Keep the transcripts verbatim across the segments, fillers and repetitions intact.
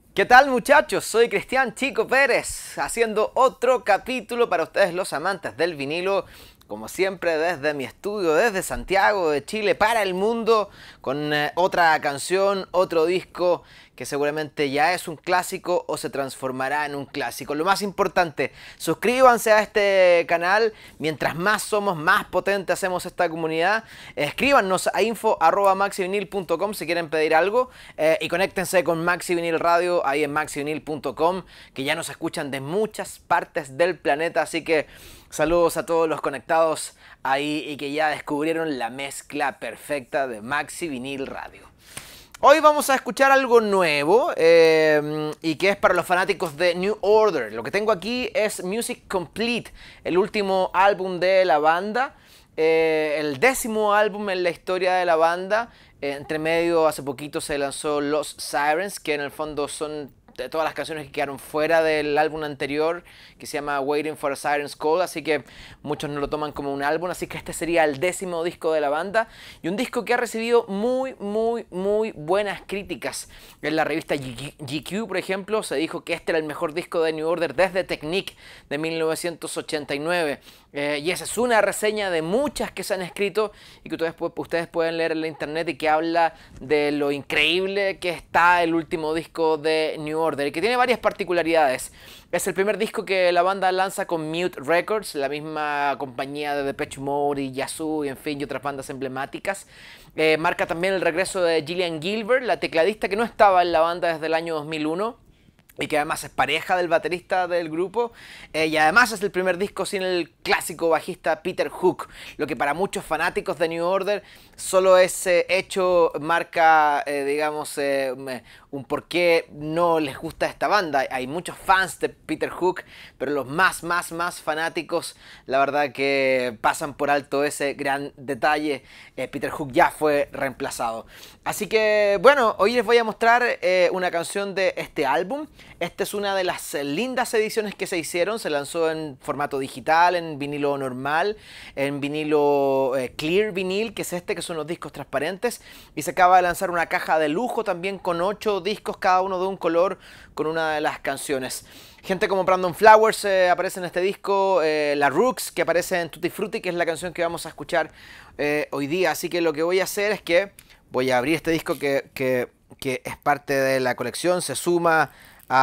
¿Qué tal, muchachos? Soy Cristian Chico Pérez, haciendo otro capítulo para ustedes los amantes del vinilo, como siempre desde mi estudio, desde Santiago de Chile para el mundo, con eh, otra canción, otro disco que seguramente ya es un clásico o se transformará en un clásico. Lo más importante, suscríbanse a este canal. Mientras más somos, más potente hacemos esta comunidad. Escríbanos a info arroba maxivinil punto com si quieren pedir algo, eh, y conéctense con Maxi Vinil Radio ahí en maxivinil punto com, que ya nos escuchan de muchas partes del planeta, así que saludos a todos los conectados ahí y que ya descubrieron la mezcla perfecta de Maxi Vinil Radio. Hoy vamos a escuchar algo nuevo eh, y que es para los fanáticos de New Order. Lo que tengo aquí es Music Complete, el último álbum de la banda, eh, el décimo álbum en la historia de la banda. Eh, entre medio, hace poquito se lanzó Los Sirens, que en el fondo son de todas las canciones que quedaron fuera del álbum anterior, que se llama Waiting for a Siren's Call, así que muchos no lo toman como un álbum, así que este sería el décimo disco de la banda, y un disco que ha recibido muy, muy, muy buenas críticas. En la revista G Q, por ejemplo, se dijo que este era el mejor disco de New Order desde Technique de mil novecientos ochenta y nueve, eh, y esa es una reseña de muchas que se han escrito y que ustedes, ustedes pueden leer en la internet, y que habla de lo increíble que está el último disco de New Order, y que tiene varias particularidades. Es el primer disco que la banda lanza con Mute Records, la misma compañía de Depeche Mode y Yazoo y en fin y otras bandas emblemáticas. Eh, marca también el regreso de Gillian Gilbert, la tecladista que no estaba en la banda desde el año dos mil uno. Y que además es pareja del baterista del grupo, eh, y además es el primer disco sin el clásico bajista Peter Hook, lo que para muchos fanáticos de New Order solo ese hecho marca, eh, digamos, eh, un por qué no les gusta esta banda. Hay muchos fans de Peter Hook, pero los más, más, más fanáticos, la verdad que pasan por alto ese gran detalle. eh, Peter Hook ya fue reemplazado. Así que, bueno, hoy les voy a mostrar eh, una canción de este álbum. Esta es una de las lindas ediciones que se hicieron. Se lanzó en formato digital, en vinilo normal, en vinilo eh, clear vinil, que es este, que son los discos transparentes. Y se acaba de lanzar una caja de lujo también con ocho discos, cada uno de un color, con una de las canciones. Gente como Brandon Flowers eh, aparece en este disco, eh, la Rooks, que aparece en Tutti Frutti, que es la canción que vamos a escuchar eh, hoy día. Así que lo que voy a hacer es que voy a abrir este disco que, que, que es parte de la colección, se suma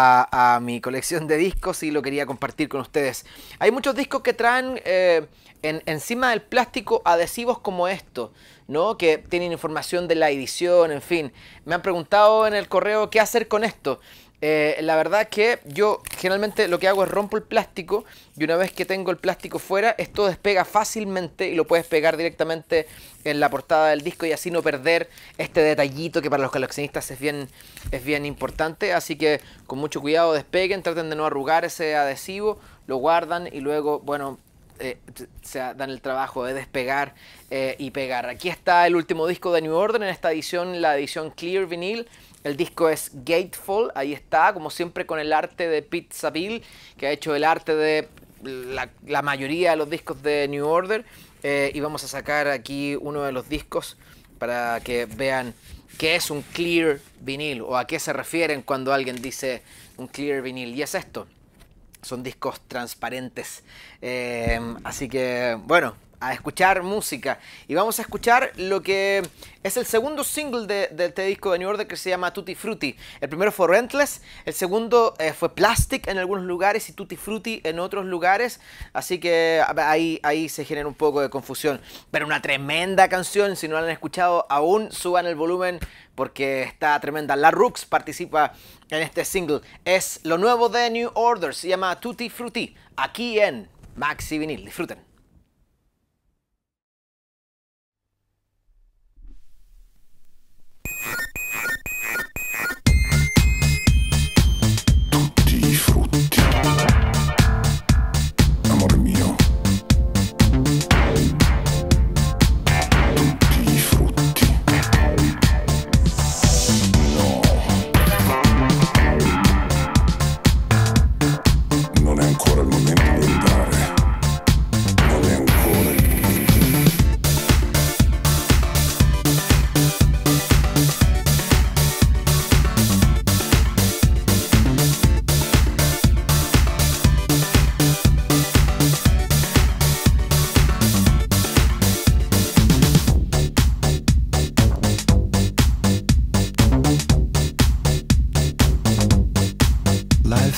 A, a mi colección de discos y lo quería compartir con ustedes. Hay muchos discos que traen eh, en, encima del plástico adhesivos como esto, ¿no? Que tienen información de la edición, en fin. Me han preguntado en el correo qué hacer con esto. Eh, la verdad que yo generalmente lo que hago es rompo el plástico, y una vez que tengo el plástico fuera, esto despega fácilmente y lo puedes pegar directamente en la portada del disco, y así no perder este detallito que para los coleccionistas es bien, es bien importante. Así que con mucho cuidado despeguen, traten de no arrugar ese adhesivo, lo guardan y luego, bueno, Eh, se dan el trabajo de despegar eh, y pegar. Aquí está el último disco de New Order, en esta edición, la edición Clear Vinyl. El disco es Gatefall, ahí está, como siempre con el arte de Pete Saville, que ha hecho el arte de la, la mayoría de los discos de New Order. Eh, y vamos a sacar aquí uno de los discos para que vean qué es un Clear Vinyl, o a qué se refieren cuando alguien dice un Clear Vinyl. Y es esto. Son discos transparentes. Eh, así que, bueno, a escuchar música. Y vamos a escuchar lo que es el segundo single de, de este disco de New Order, que se llama Tutti Frutti. El primero fue Rentless, el segundo eh, fue Plastic en algunos lugares y Tutti Frutti en otros lugares. Así que ahí, ahí se genera un poco de confusión. Pero una tremenda canción. Si no la han escuchado aún, suban el volumen porque está tremenda. La Rooks participa en este single. Es lo nuevo de New Order. Se llama Tutti Frutti. Aquí en Maxi Vinil. Disfruten. Non è ancora il momento di andare.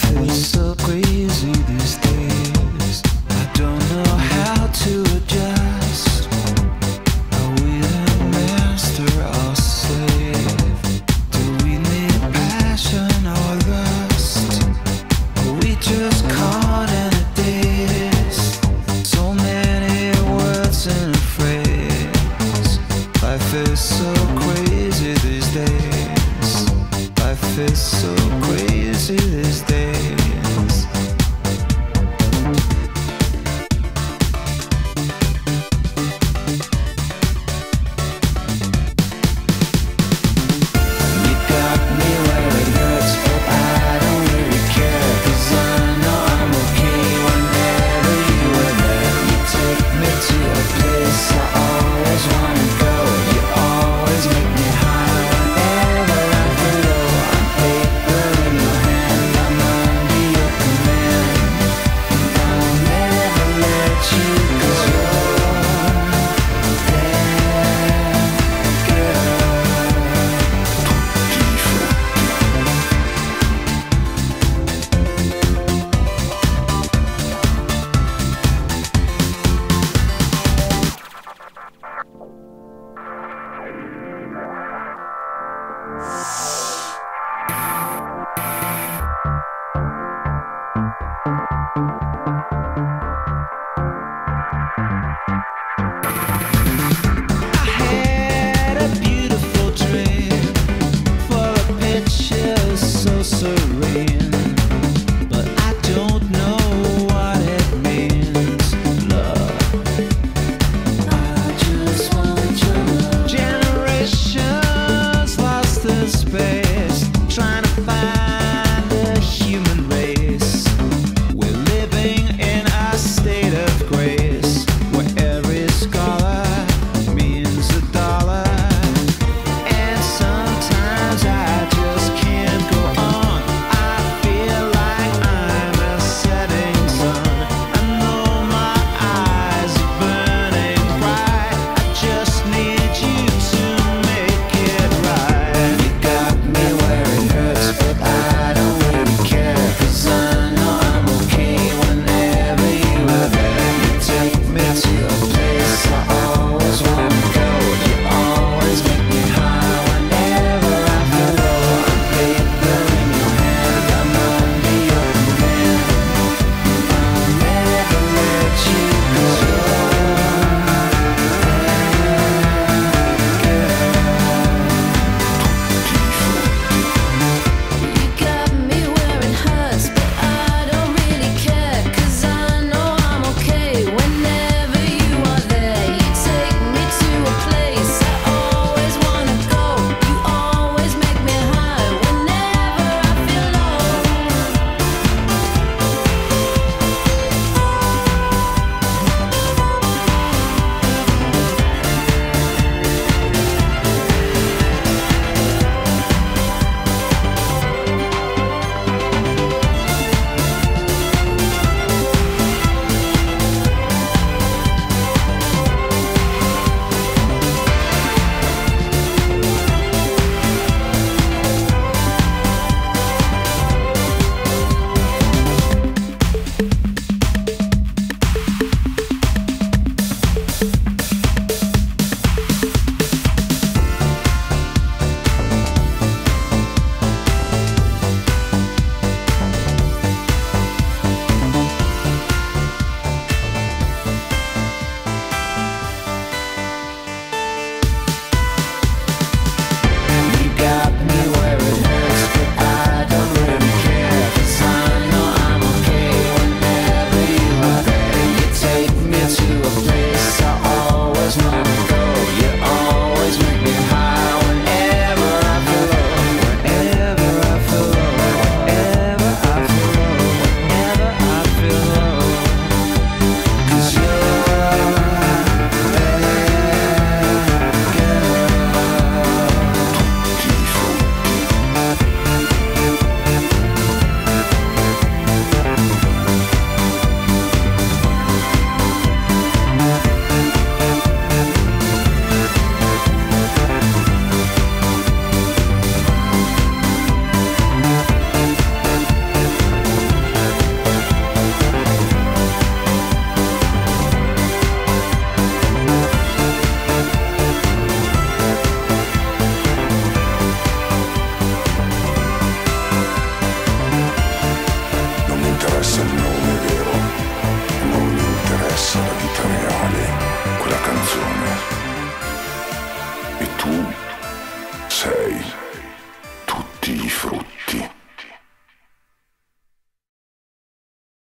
feel so crazy these days. I don't know how to adjust. Are we the master or slave? Do we need passion or lust? Are we just caught in a daze? So many words in a phrase. Life is so crazy these days. Life is so crazy these days. You got me where it hurts, but I don't really care, 'cause I know I'm okay whenever you are there. You take me to a place I always wanna go. You always make me high whenever I feel low. I'm paper in your hand, I'm under your command, and I'll never let you go. There, I had a beautiful dream, full of pictures so serene.